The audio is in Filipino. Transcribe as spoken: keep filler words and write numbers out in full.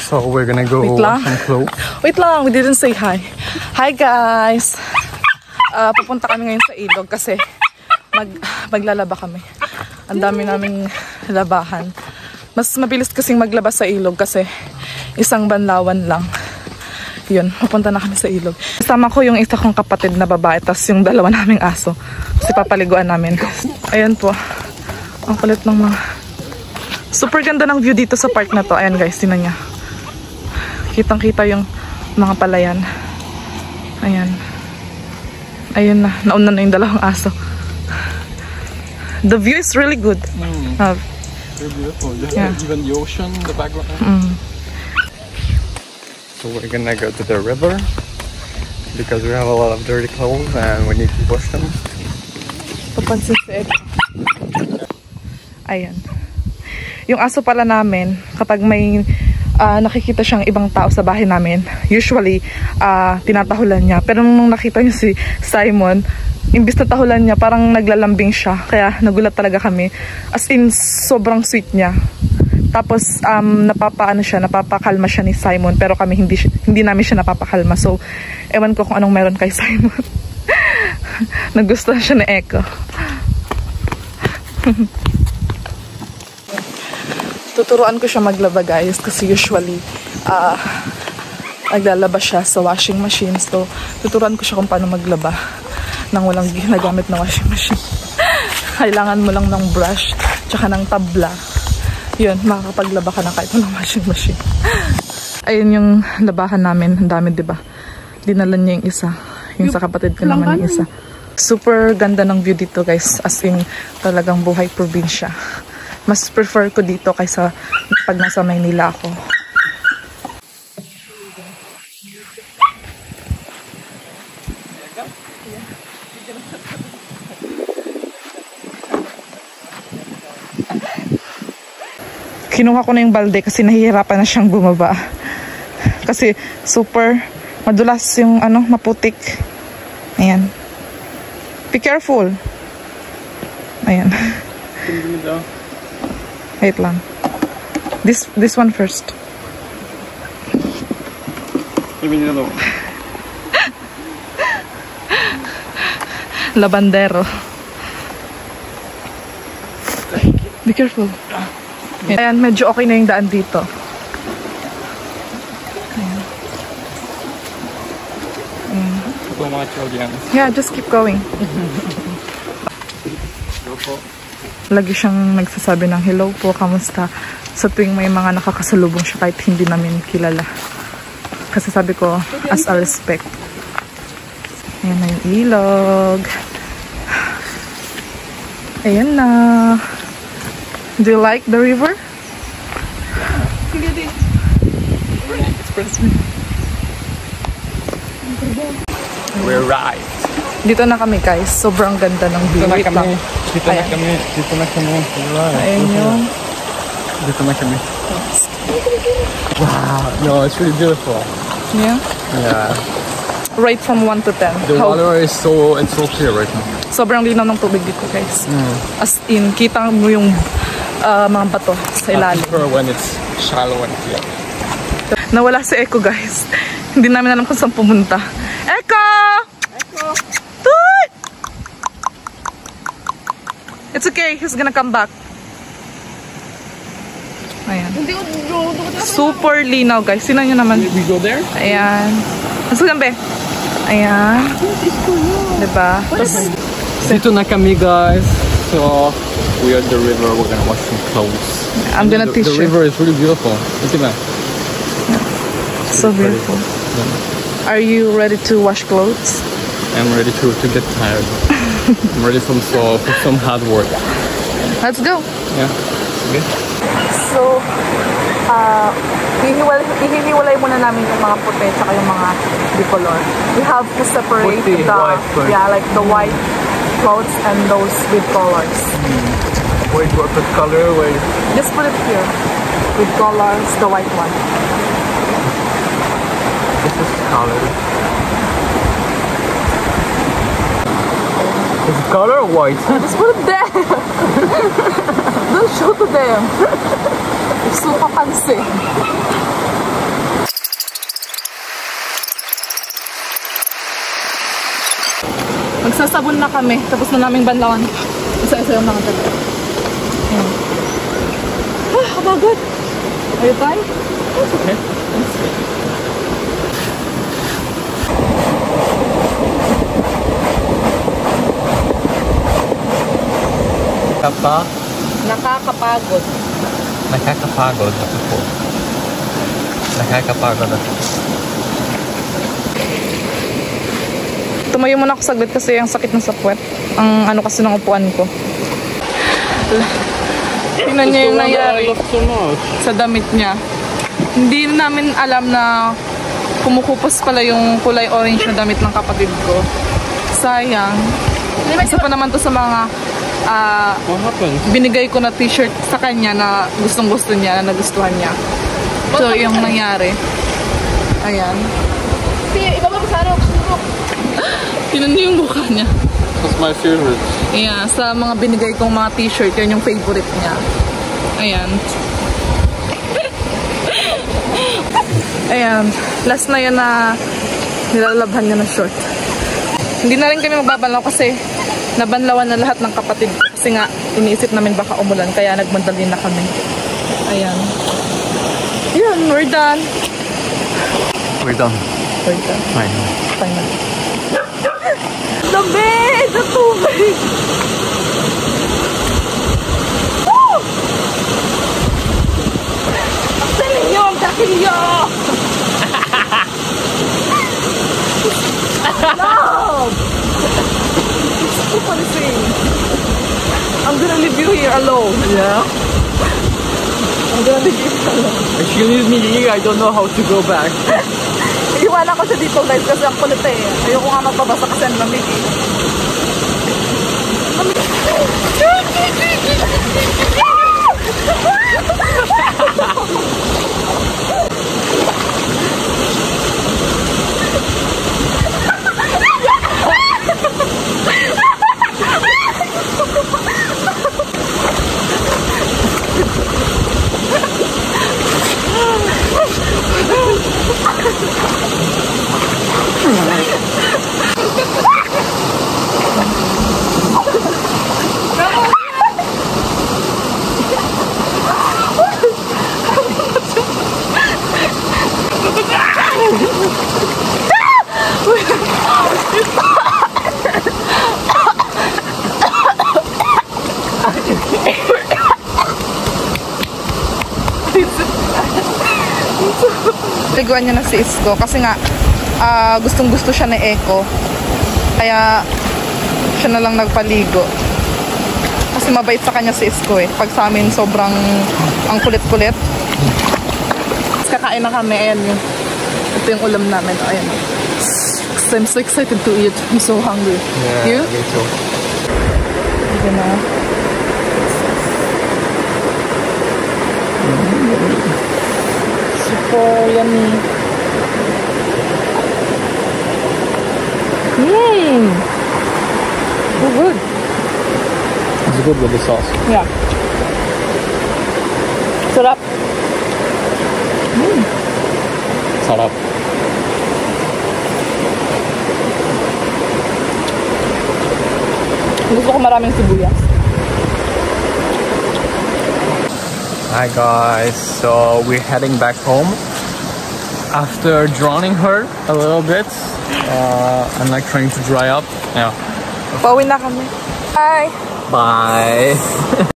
So we're gonna go wash some clothes. Wait lang, we didn't say hi. Hi guys! Uh, pupunta kami ngayon sa ilog kasi mag, maglalaba kami. Ang dami naming labahan. Mas mabilis kasing maglaba sa ilog kasi isang banlawan lang. Yun, pupunta na kami sa ilog. Kasama ko yung isa kong kapatid na babae, tas yung dalawa naming aso. Kasi papaliguan namin. Ayan po. Ang kulit ng mga... Super ganda ng view dito sa park na to. Ayan guys, tinan niya. Kitang-kita yung mga palayan. Ayan. Ayun na. Nauna na yung dalawang aso. The view is really good. Mm. Uh, Very beautiful. Yeah. Even the ocean in the background. Mm. So we're gonna go to the river because we have a lot of dirty clothes and we need to wash them. Papansin si Ed. Ayan. Yung aso pala namin, kapag may uh, nakikita siyang ibang tao sa bahay namin, usually uh, tinatahulan niya. Pero nung nakita niyo si Simon, imbis na tahulan niya, parang naglalambing siya. Kaya nagulat talaga kami. As in, sobrang sweet niya. Tapos um, napapaano siya, napapakalma siya ni Simon, pero kami hindi hindi namin siya napapakalma. So ewan ko kung anong meron kay Simon. Nagustuhan siya ni Echo. Tuturuan ko siya maglaba guys kasi usually uh, naglalaba siya sa washing machine. So tuturuan ko siya kung paano maglaba nang walang ginagamit na washing machine. Kailangan mo lang ng brush tsaka ng tabla. Yun, makakapaglaba ka na kahit walang washing machine. Ayun yung labahan namin. Ang dami, diba? Dinala niya yung isa. Yung sa kapatid ko naman yung isa. Super ganda ng view dito, guys. As in, talagang buhay probinsya. Mas prefer ko dito kaysa pag nasa Maynila ako. Kinuha ko na yung balde kasi nahihirapan na siyang bumaba. Kasi super madulas yung ano, maputik. Ayan. Be careful. Ayan. Wait lang. This this one first. Maybe the other one. Labandero. Be careful. Ayan, medyo okay na yung daan dito. Ayan. Ayan. Yeah, just keep going. Lagi siyang nagsasabi ng hello po, kamusta? Sa tuwing may mga nakakasalubong siya kahit hindi namin kilala. Kasi sabi ko, as a respect. Ayan na yung ilog. Ayan na. Do you like the river? We arrived. Dito na kami guys. Sobrang ganda ng view. Dito na kami. Dito na kami. Dito na kami. Ayan yung... Dito na kami. Wow. No, it's really beautiful. Yeah? Yeah. Rate from one to ten. The How... water is so, it's so clear right now. Sobrang linaw ng tubig dito guys. Mm. As in, kita mo yung uh, mga bato sa ilalim. I prefer when it's shallow and clear. Nawala si Echo guys. Hindi namin alam kung saan pumunta. Echo! Echo! Tuy! It's okay, he's gonna come back. Ayan. Super linaw guys. Sino nyo naman? We go there? Ayan. Mas gambe. Ayan. Diba? Dito na kami guys. So, we are at the river. We're gonna wash some clothes. I'm gonna the, teach the you. The river is really beautiful. Look at that. So beautiful. Yeah. Are you ready to wash clothes? I'm ready to, to get tired. I'm ready from, so, for some hard work. Let's go. Yeah. Okay. So, uh, ihiwalay, ihiwalay muna namin yung mga puti at yung mga bicolor. We have to separate Puti, the, white, yeah, like the white clothes and those with colors. Mm. Wait, what the color? Wait. Just put it here. With colors, the white one. This is color. Is it color or white? Just put it there. Don't show to them. Suka pansin. Magsasabon na kami. Tapos na naming banlawan. Isa-isa yung mga tabi. Ayan. Ah, kabagod. Are you fine? Okay. Kapa? Nakakapagod. Nakakapagod ako po. Nakakapagod ako. Tumayo muna ako saglit kasi ang sakit ng sa puwet. Ang ano kasi ng upuan ko. Tingnan niya yung nangyari sa damit niya. Hindi namin alam na kumukupos pala yung kulay orange na damit ng kapatid ko. Sayang. Isa pa naman to sa mga uh, binigay ko na t-shirt sa kanya na gustong gusto niya, na nagustuhan niya. So yung nangyari. Ayan. Tingnan niyo yung mukha niya. That's my favorite. Yeah, sa mga binigay kong mga t-shirt, yun yung favorite niya. Ayan. Ayan. Last na yun na nilalabhan niya ng short. Hindi na rin kami magbabalaw kasi nabanlawan na lahat ng kapatid ko. Kasi nga, iniisip namin baka umulan, kaya nagmandali na kami. Ayan. Ayan, we're done. We're done. We're done. Fine. Fine. Lamig! Sa tubig! Woo! Aksanin nyo! Ang dakilyo! Love! It's too funny. I'm gonna leave you here alone. Yeah? I'm gonna leave you here alone. If you leave me here, I don't know how to go back. Iiwanan ko siya dito guys kasi ang kulit eh. Ayoko nga magbabasa kasi ang lamig eh. Tiguan niya na si Isko kasi nga uh, gustong gusto siya ni Eko, kaya siya na lang nagpaligo kasi mabait sa kanya si Isko eh. Pag sa amin sobrang ang kulit-kulit. Kakain na kami. Ayan yun, ito yung ulam namin. Ayan, I'm so excited to eat. I'm so hungry. Yeah, you? me too. Ito na. Super yummy. Mmm. So good. It's good with the sauce. Yeah. Sarap. Mmm. Sarap. Gusto ko maraming sibuyas. Hi guys, so we're heading back home after drowning her a little bit uh, and like trying to dry up. Yeah. Pauwi na kami. Bye! Bye!